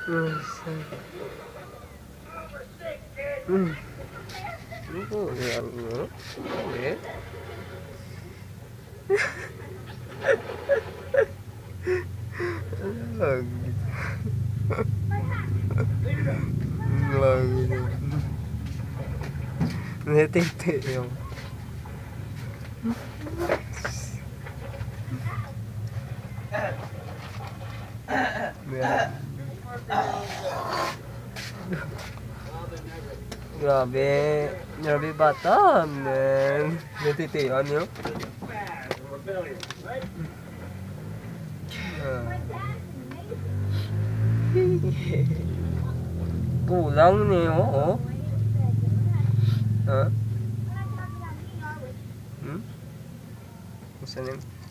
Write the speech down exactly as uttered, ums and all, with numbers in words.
Hmm. Hmm. Ano yan? Okay. Lag. Lag. Netete yung. Yeah. Grabe. Grabe bata, man. Natitiyan nyo? Ah. Kulang niyo, oh. Ha? Hmm? Saan yun?